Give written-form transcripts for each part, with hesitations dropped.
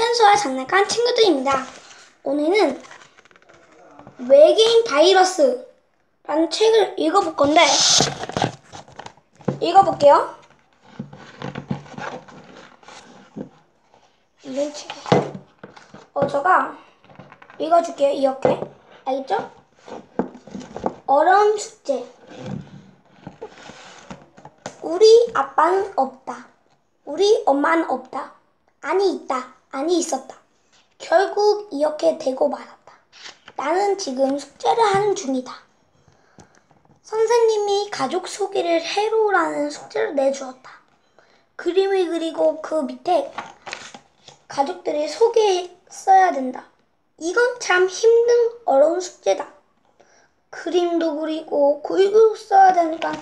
현수와 장난감 친구들입니다. 오늘은 외계인 바이러스라는 책을 읽어볼 건데, 읽어볼게요. 이런 책. 제가 읽어줄게요. 이렇게. 알겠죠? 어려운 숙제. 우리 아빠는 없다. 우리 엄마는 없다. 아니 있다. 아니 있었다. 결국 이렇게 되고 말았다. 나는 지금 숙제를 하는 중이다. 선생님이 가족 소개를 해로라는 숙제를 내주었다. 그림을 그리고 그 밑에 가족들의 소개 써야 된다. 이건 참 힘든 어려운 숙제다. 그림도 그리고 글도 써야 되니까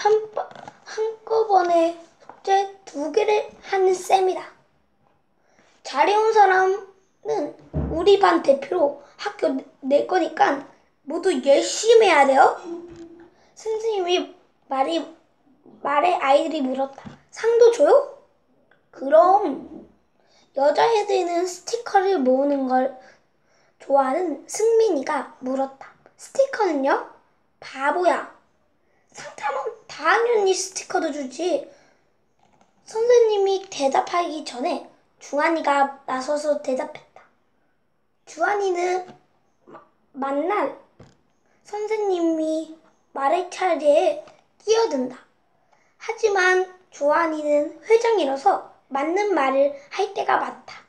한꺼번에 숙제 2개를 하는 셈이다. 잘해온 사람은 우리 반 대표로 학교 낼 거니까 모두 열심히 해야 돼요. 선생님이 말에 아이들이 물었다. 상도 줘요? 그럼. 여자애들은 스티커를 모으는 걸 좋아하는 승민이가 물었다. 스티커는요? 바보야. 상 타면 당연히 스티커도 주지. 선생님이 대답하기 전에 주한이가 나서서 대답했다. 주한이는 만날 선생님이 말의 차례에 끼어든다. 하지만 주한이는 회장이라서 맞는 말을 할 때가 많다.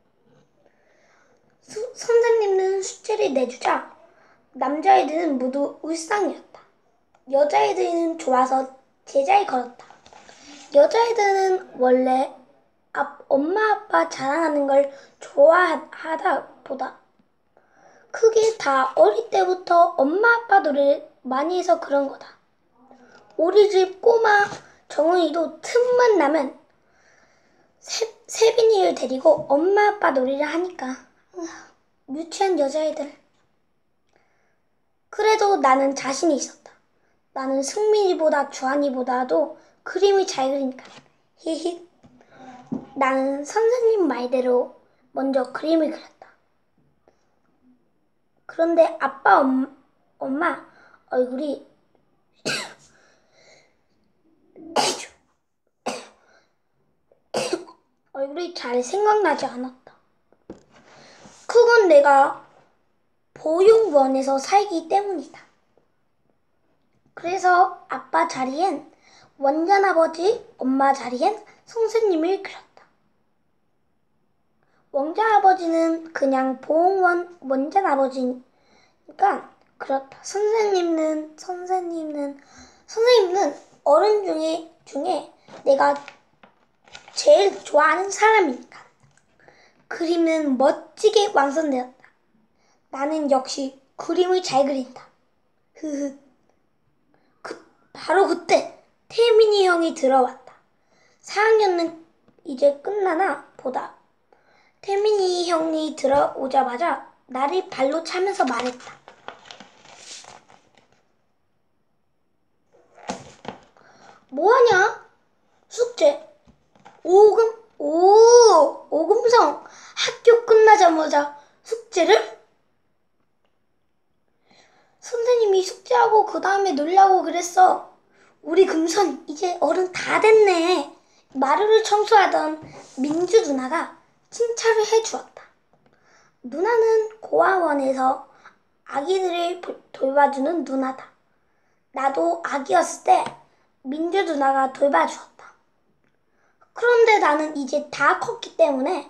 선생님은 숙제를 내주자 남자애들은 모두 울상이었다. 여자애들은 좋아서 제자에 걸었다. 여자애들은 원래 엄마 아빠 자랑하는 걸 좋아하다 보다 크게 다 어릴 때부터 엄마 아빠 노래를 많이 해서 그런 거다. 우리 집 꼬마 정은이도 틈만 나면 세빈이를 데리고 엄마 아빠 놀이를 하니까 유치한 여자애들. 그래도 나는 자신이 있었다. 나는 승민이보다 주한이보다도 그림을 잘 그리니까. 히히. 나는 선생님 말대로 먼저 그림을 그렸다. 그런데 아빠, 엄마 얼굴이 잘 생각나지 않았다. 그건 내가 보육원에서 살기 때문이다. 그래서 아빠 자리엔 원장아버지, 엄마 자리엔 선생님을 그렸다. 원장아버지는 그냥 보육원 원장아버지니까 그렇다. 선생님은 어른 중에 내가 제일 좋아하는 사람이니까. 그림은 멋지게 완성되었다. 나는 역시 그림을 잘 그린다. 바로 그때 태민이 형이 들어왔다. 4학년은 이제 끝나나 보다. 태민이 형이 들어오자마자 나를 발로 차면서 말했다. 뭐하냐? 숙제. 오금성. 학교 끝나자마자 숙제를? 선생님이 숙제하고 그 다음에 놀라고 그랬어. 우리 금선 이제 어른 다 됐네. 마루를 청소하던 민주 누나가 칭찬을 해주었다. 누나는 고아원에서 아기들을 돌봐주는 누나다. 나도 아기였을 때 민주 누나가 돌봐주었다. 그런데 나는 이제 다 컸기 때문에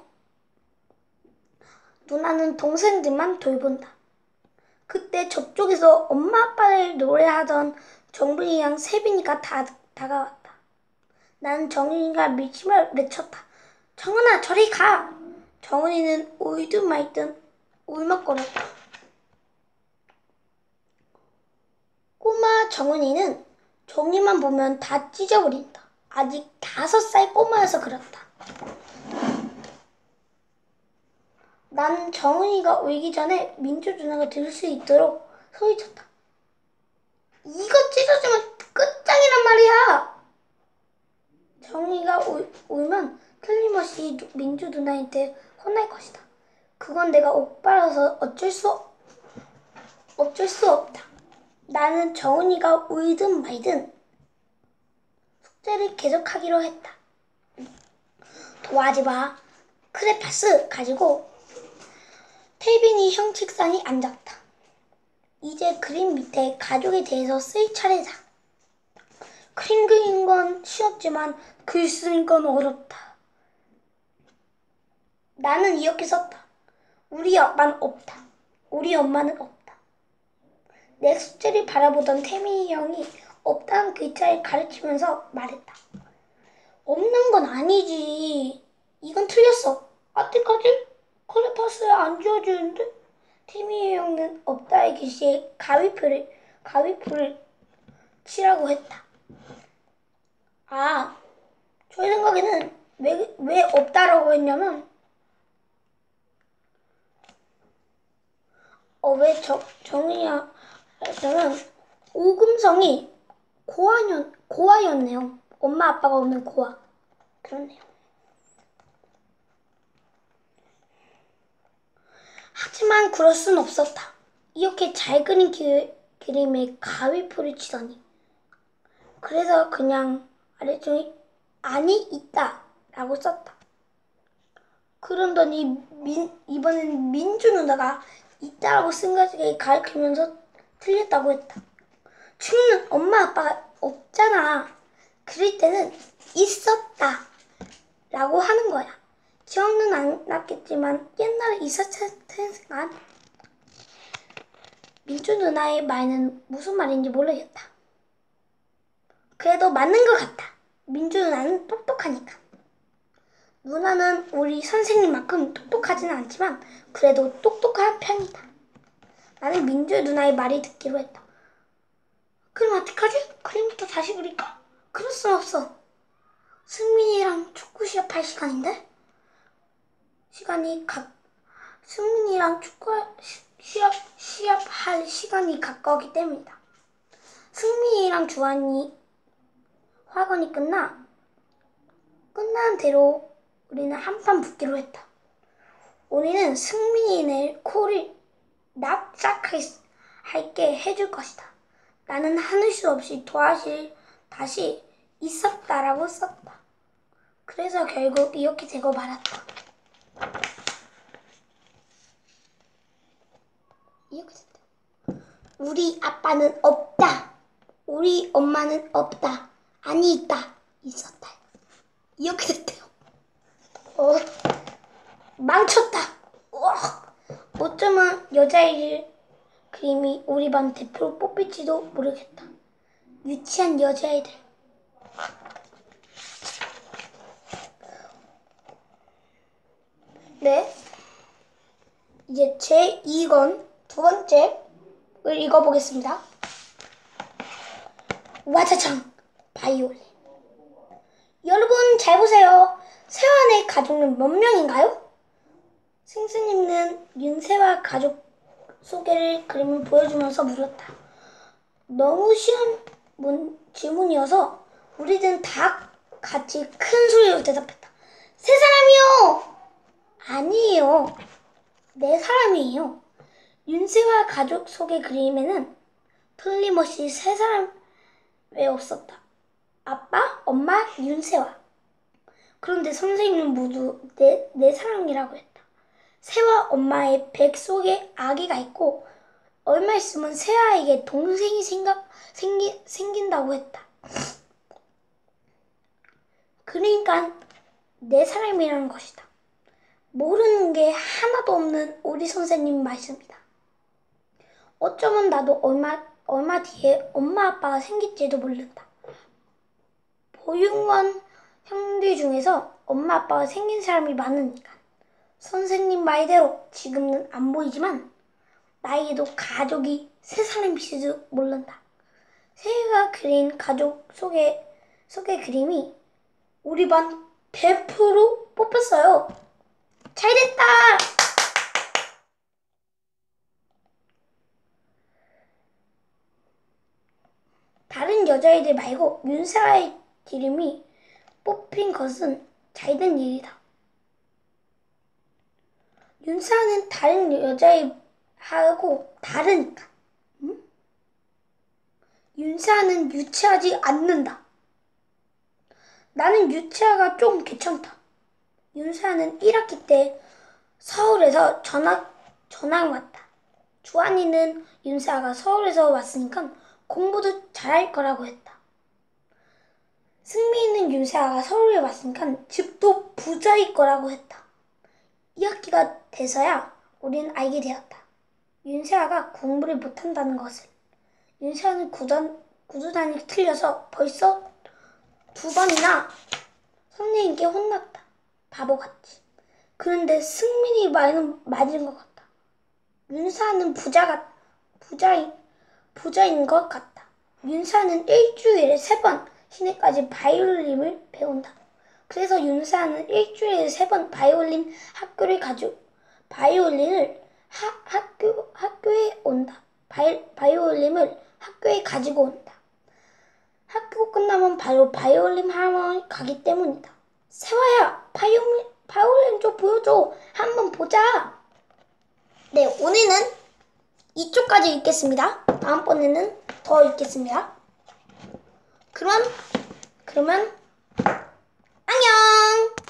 누나는 동생들만 돌본다. 그때 저쪽에서 엄마 아빠를 노래하던 정빈이랑 세빈이가 다가왔다. 나는 정빈이가 밀치며 외쳤다. 정은아 저리 가. 정은이는 울든 말든 울먹거렸다. 꼬마 정은이는 종이만 보면 다 찢어버린다. 아직 5살 꼬마여서 그렇다. 나는 정은이가 울기 전에 민주 누나가 들을 수 있도록 소리쳤다. 이거 찢어지면 끝장이란 말이야. 정은이가 울면 틀림없이 틀림없이 민주 누나한테 혼날 것이다. 그건 내가 오빠라서 어쩔 수 없다. 나는 정은이가 울든 말든 숙제를 계속하기로 했다. 도와지 마. 크레파스 가지고 태빈이 형 책상에 앉았다. 이제 그림 밑에 가족에 대해서 쓸 차례다. 그림 그린 건 쉬웠지만 글 쓰는 건 어렵다. 나는 이렇게 썼다. 우리 아빠는 없다. 우리 엄마는 없다. 내 숙제를 바라보던 태민이 형이 없다는 글자를 가르치면서 말했다. 없는 건 아니지. 이건 틀렸어. 아직까지 크레파스에 안 지워지는데? 태민이 형은 없다의 글씨에 가위표를 치라고 했다. 아, 저희 생각에는 왜 없다라고 했냐면 왜 정의야 했냐면 오금성이 고아였네요. 엄마 아빠가 없는 고아. 그렇네요. 하지만 그럴 순 없었다. 이렇게 잘 그린 그림에 가위표를 치더니 그래서 그냥 아래쪽에 아니 있다 라고 썼다. 그러더니 이번엔 민주 누나가 있다라고 쓴 것을 가르치면서 틀렸다고 했다. 춤은 엄마 아빠가 없잖아. 그럴 때는 있었다 라고 하는 거야. 기억은 안 났겠지만 옛날에 있었을 생각. 민주 누나의 말은 무슨 말인지 모르겠다. 그래도 맞는 것 같아. 민주 누나는 똑똑하니까. 누나는 우리 선생님만큼 똑똑하지는 않지만 그래도 똑똑한 편이다. 나는 민주 누나의 말이 듣기로 했다. 그럼 어떡하지? 그림부터 다시 그릴까? 그럴 순 없어. 승민이랑 축구 시합할 시간인데? 승민이랑 축구 시합할 시간이 가까웠기 때문이다. 승민이랑 주한이 학원이 끝난 대로 우리는 한판 붙기로 했다. 우리는 승민이네 코를 납작하게 해줄 것이다. 나는 하늘 수 없이 다시 있었다라고 썼다. 그래서 결국 이렇게 되고 말았다. 이렇게 됐다. 우리 아빠는 없다. 우리 엄마는 없다. 아니 있다. 있었다. 이렇게 됐대요. 망쳤다. 어쩌면 여자애들 그림이 우리 반 대표로 뽑힐지도 모르겠다. 유치한 여자애들. 네. 이제 제2권 두 번째를 읽어보겠습니다. 와자창 바이올린. 여러분 잘 보세요. 세환의 가족은 몇 명인가요? 승수님은 윤세와 가족 소개를 그림을 보여주면서 물었다. 너무 쉬운 질문이어서 우리들은 다 같이 큰 소리로 대답했다. 세 사람이요! 아니에요. 네 사람이에요. 윤세와 가족 소개 그림에는 틀림없이 세 사람 왜 없었다. 아빠, 엄마, 윤세와. 그런데 선생님은 모두 내 사랑이라고 했다. 새와 엄마의 백 속에 아기가 있고 얼마 있으면 새아에게 동생이 생긴다고 했다. 그러니까 내 사람이라는 것이다. 모르는 게 하나도 없는 우리 선생님 말씀이다. 어쩌면 나도 얼마 뒤에 엄마 아빠가 생길지도 모른다. 보육원 형들 중에서 엄마 아빠가 생긴 사람이 많으니까. 선생님 말대로 지금은 안 보이지만 나에게도 가족이 세 사람일지도 모른다. 세희가 그린 가족 소개 그림이 우리 반 대표로 뽑혔어요. 잘됐다! 다른 여자애들 말고 윤세아의 이름이 뽑힌 것은 잘된 일이다. 윤사는 다른 여자애하고 다르니까. 응? 윤사는 유치하지 않는다. 나는 유치아가 좀 괜찮다. 윤사는 1학기 때 서울에서 전학 왔다. 주한이는 윤사가 서울에서 왔으니까 공부도 잘할 거라고 했다. 승민이는 윤사가 서울에 왔으니까 집도 부자일 거라고 했다. 2학기가 돼서야 우리는 알게 되었다. 윤세아가 공부를 못한다는 것을. 윤세아는 구두단이 틀려서 벌써 2번이나 선생님께 혼났다. 바보같이. 그런데 승민이 말은 맞은 것 같다. 윤사는 부자인 것 같다. 윤사는 일주일에 3번 시내까지 바이올린을 배운다. 그래서 윤사는 일주일에 3번 바이올린을 학교에 온다. 바이올린을 학교에 가지고 온다. 학교 끝나면 바로 바이올린 학원을 가기 때문이다. 세화야, 바이올린 좀 보여줘. 한번 보자. 네, 오늘은 이쪽까지 읽겠습니다. 다음번에는 더 읽겠습니다. 그러면 안녕.